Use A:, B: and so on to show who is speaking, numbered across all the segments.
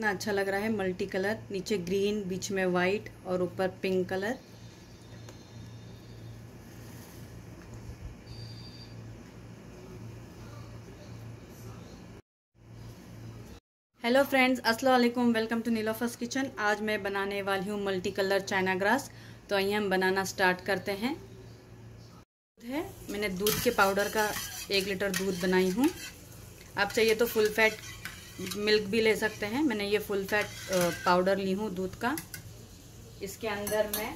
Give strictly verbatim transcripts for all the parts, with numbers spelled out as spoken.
A: कितना अच्छा लग रहा है, मल्टी कलर, नीचे ग्रीन, बीच में वाइट और ऊपर पिंक कलर। हेलो फ्रेंड्स, अस्सलाम वालेकुम, वेलकम टू नीलोफर्स किचन। आज मैं बनाने वाली हूँ मल्टी कलर चाइना ग्रास। तो आइए हम बनाना स्टार्ट करते हैं। है मैंने दूध के पाउडर का एक लीटर दूध बनाई हूँ। आप चाहिए तो फुल फैट मिल्क भी ले सकते हैं। मैंने ये फुल फैट पाउडर ली हूँ दूध का। इसके अंदर मैं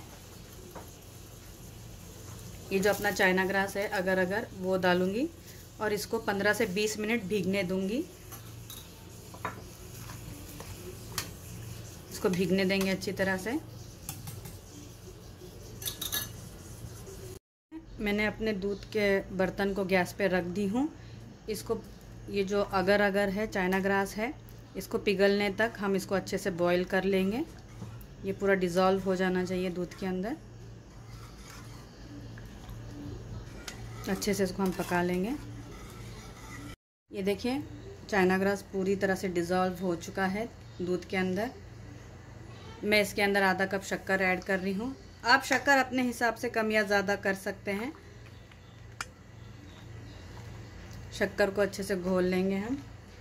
A: ये जो अपना चाइना ग्रास है अगर अगर वो डालूंगी और इसको पंद्रह से बीस मिनट भीगने दूंगी। इसको भीगने देंगे अच्छी तरह से। मैंने अपने दूध के बर्तन को गैस पे रख दी हूँ। इसको ये जो अगर अगर है चाइना ग्रास है, इसको पिघलने तक हम इसको अच्छे से बॉईल कर लेंगे। ये पूरा डिज़ोल्व हो जाना चाहिए दूध के अंदर। अच्छे से इसको हम पका लेंगे। ये देखिए चाइना ग्रास पूरी तरह से डिज़ोल्व हो चुका है दूध के अंदर। मैं इसके अंदर आधा कप शक्कर ऐड कर रही हूँ। आप शक्कर अपने हिसाब से कम या ज़्यादा कर सकते हैं। शक्कर को अच्छे से घोल लेंगे हम।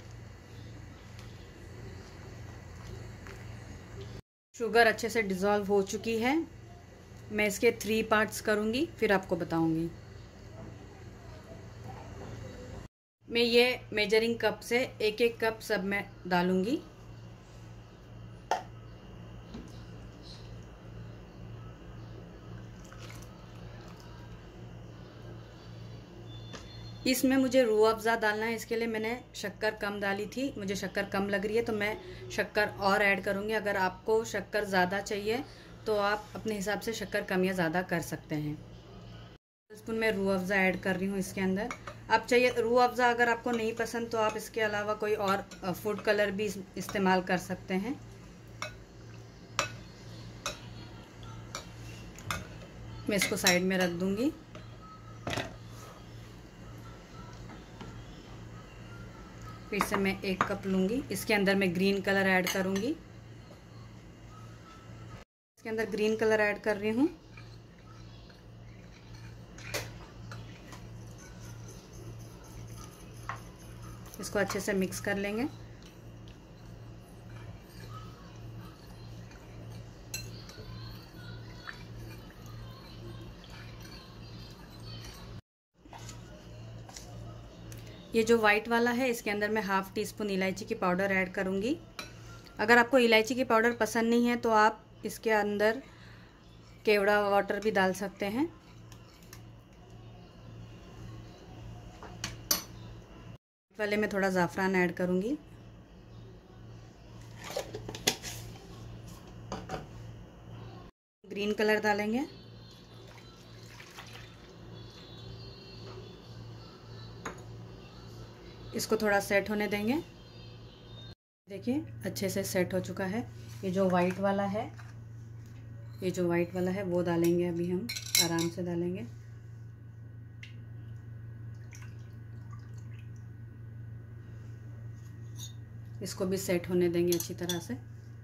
A: शुगर अच्छे से डिज़ोल्व हो चुकी है। मैं इसके थ्री पार्ट्स करूँगी, फिर आपको बताऊँगी। मैं ये मेजरिंग कप से एक एक कप सब में डालूँगी। इसमें मुझे रूह अफ़ज़ा डालना है, इसके लिए मैंने शक्कर कम डाली थी। मुझे शक्कर कम लग रही है तो मैं शक्कर और ऐड करूँगी। अगर आपको शक्कर ज़्यादा चाहिए तो आप अपने हिसाब से शक्कर कम या ज़्यादा कर सकते हैं। स्पून में रूह अफ़ज़ा ऐड कर रही हूँ इसके अंदर। आप चाहिए रूह अफ़ज़ा अगर आपको नहीं पसंद तो आप इसके अलावा कोई और फूड कलर भी इस्तेमाल कर सकते हैं। मैं इसको साइड में रख दूँगी। फिर से मैं एक कप लूँगी। इसके अंदर मैं ग्रीन कलर ऐड करूँगी। इसके अंदर ग्रीन कलर ऐड कर रही हूँ। इसको अच्छे से मिक्स कर लेंगे। ये जो वाइट वाला है इसके अंदर मैं हाफ़ टी स्पून इलायची की पाउडर ऐड करूँगी। अगर आपको इलायची की पाउडर पसंद नहीं है तो आप इसके अंदर केवड़ा वाटर भी डाल सकते हैं। वाले में थोड़ा ज़ाफ़रान ऐड करूँगी। ग्रीन कलर डालेंगे। इसको थोड़ा सेट होने देंगे। देखिए अच्छे से सेट हो चुका है। ये जो वाइट वाला है ये जो वाइट वाला है वो डालेंगे। अभी हम आराम से डालेंगे। इसको भी सेट होने देंगे अच्छी तरह से।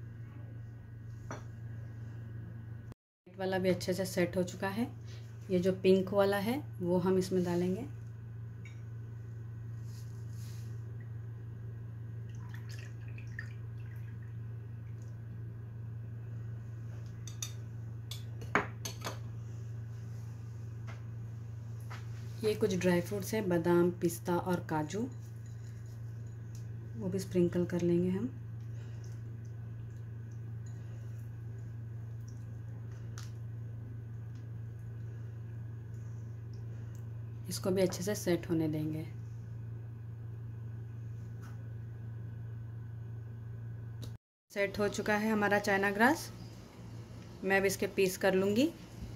A: वाइट वाला भी अच्छे से सेट हो चुका है। ये जो पिंक वाला है वो हम इसमें डालेंगे। ये कुछ ड्राई फ्रूट्स हैं, बादाम, पिस्ता और काजू, वो भी स्प्रिंकल कर लेंगे हम। इसको भी अच्छे से सेट होने देंगे। सेट हो चुका है हमारा चाइना ग्रास। मैं अब इसके पीस कर लूँगी।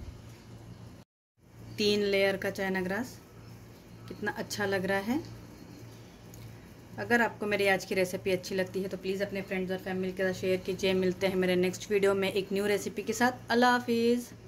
A: तीन लेयर का चाइना ग्रास कितना अच्छा लग रहा है। अगर आपको मेरी आज की रेसिपी अच्छी लगती है तो प्लीज़ अपने फ्रेंड्स और फैमिली के साथ शेयर कीजिए। मिलते हैं मेरे नेक्स्ट वीडियो में एक न्यू रेसिपी के साथ। अल्लाह हाफिज़।